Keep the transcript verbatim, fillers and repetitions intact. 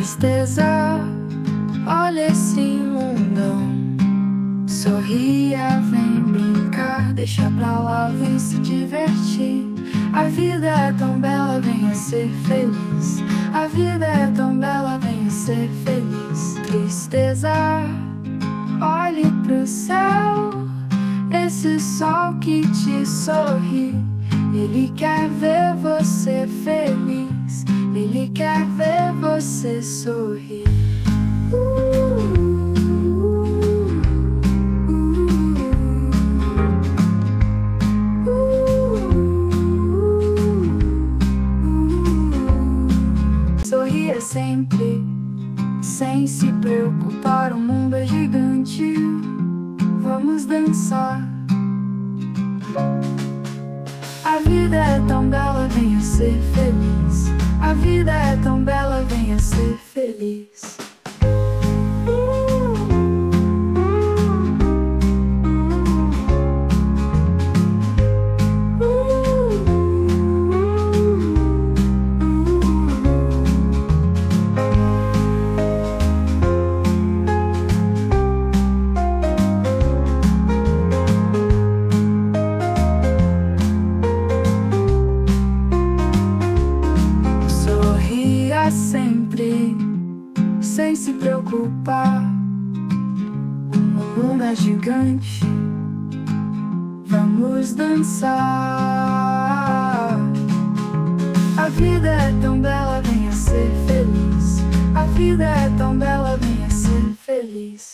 tristeza, olha esse mundão. Sorria, vem brincar, deixa pra lá, vem se divertir. A vida é tão bela, venha ser feliz. A vida é tão bela, venha ser feliz. Tristeza, olhe pro céu, esse sol que te sorri. Ele quer ver você feliz, ele quer ver você sorrir. Sorria sempre, sem se preocupar, o mundo é gigante. Vamos dançar. A vida é tão bela, venha ser feliz. A vida é tão bela, venha ser feliz. Sempre, sem se preocupar, o mundo é gigante. Vamos dançar. A vida é tão bela, venha ser feliz. A vida é tão bela, venha ser feliz.